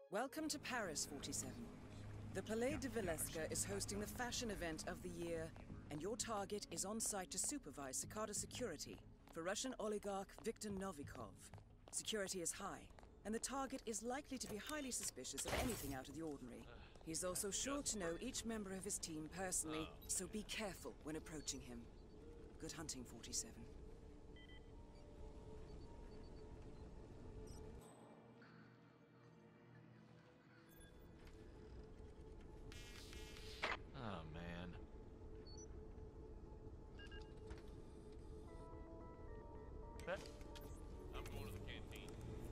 Welcome to Paris, 47. The Palais de Villesca is hosting the fashion event of the year, and your target is on site to supervise Cicada security for Russian oligarch Viktor Novikov. Security is high, and the target is likely to be highly suspicious of anything out of the ordinary. He's also sure to know each member of his team personally, so be careful when approaching him. Good hunting, 47. Oh, man. Bet. I'm going to the canteen.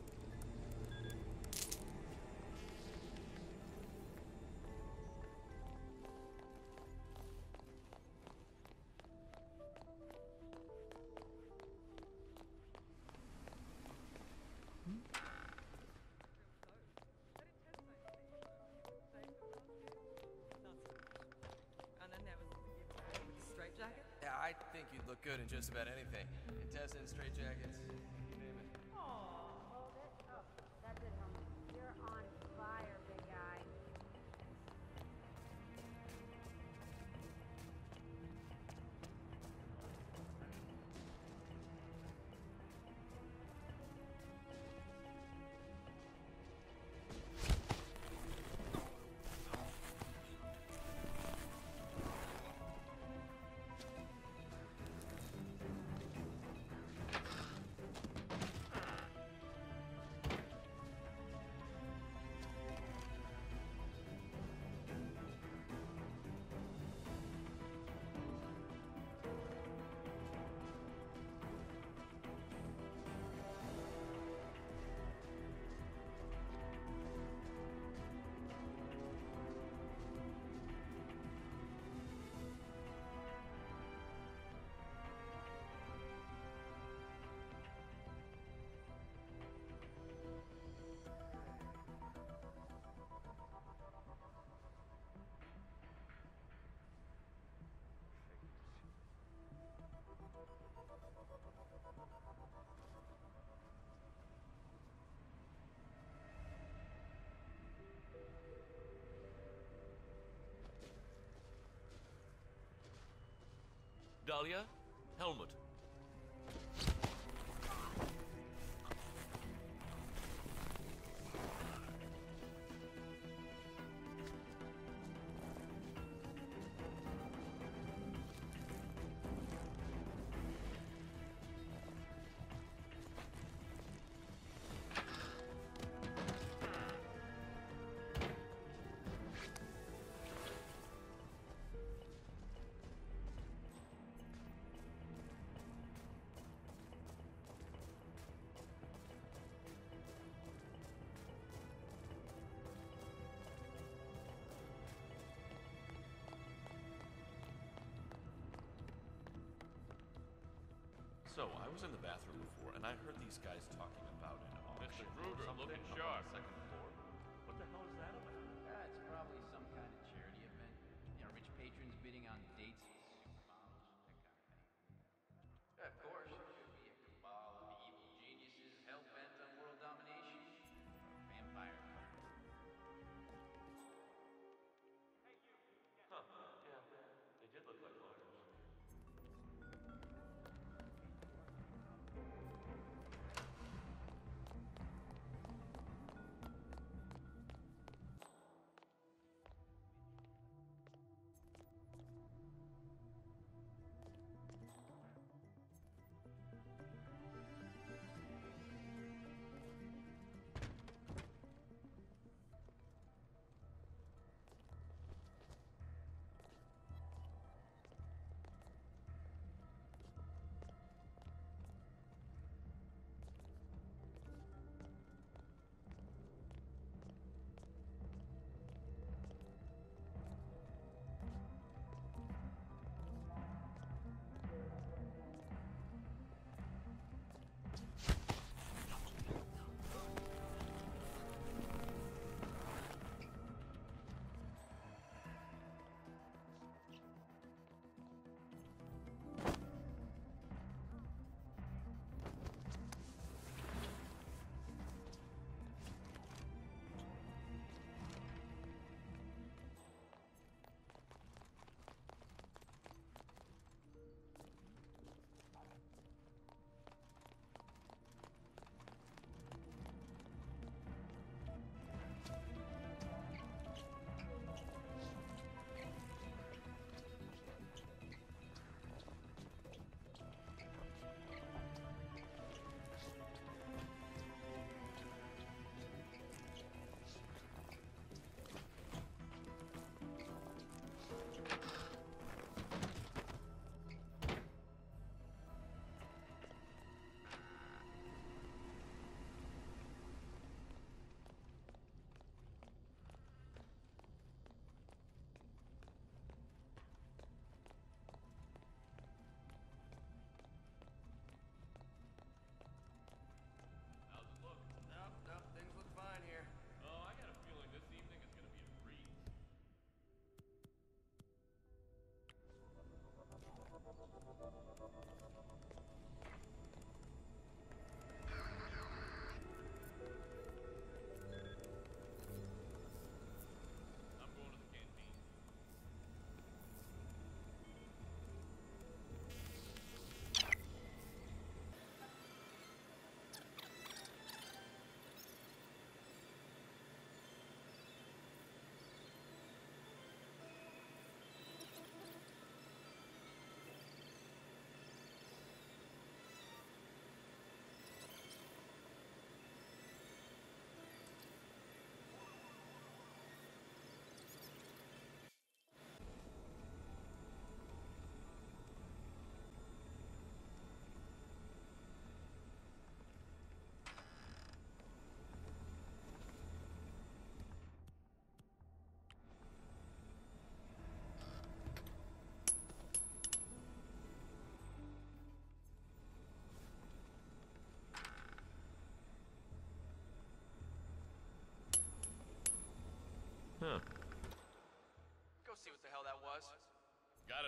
And then there was the straight jacket. Yeah, I think you'd look good in just about anything. Intestines, straight jackets, you name it. Oh, that's it, homie. You're on fire, big guy. Dahlia, helmet. So, I was in the bathroom before, and I heard these guys talking about an auction. Mr. Kruger, something looking up on sharp. the second floor. What the hell is that about? It's probably some kind of charity event. You know, rich patrons bidding on dates with supermodels, that kind of thing. Of course, there could be a cabal of evil geniuses hell-bent on world domination. Or a vampire cult. Huh, yeah. They did look like lawyers.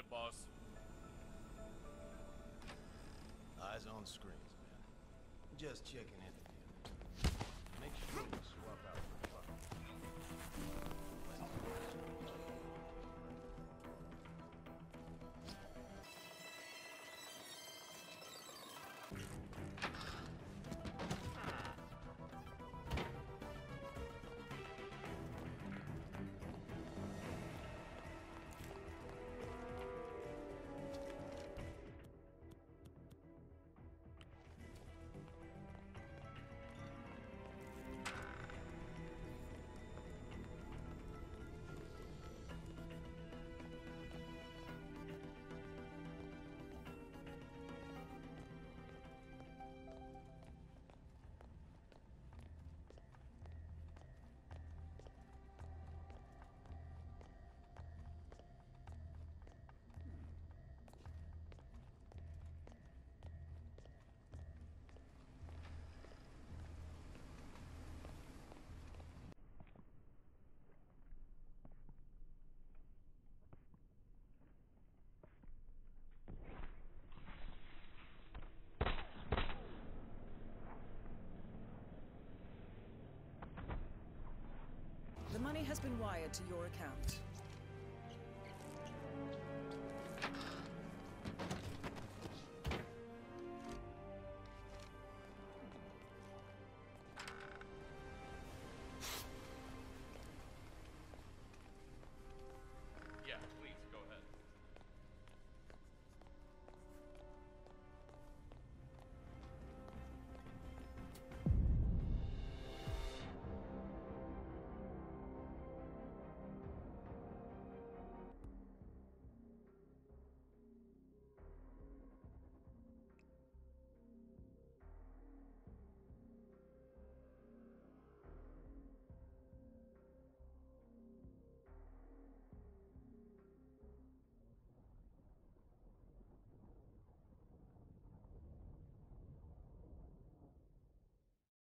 boss. Eyes on screens, man. Just checking in. Make sure you swap out the fuck. The money has been wired to your account.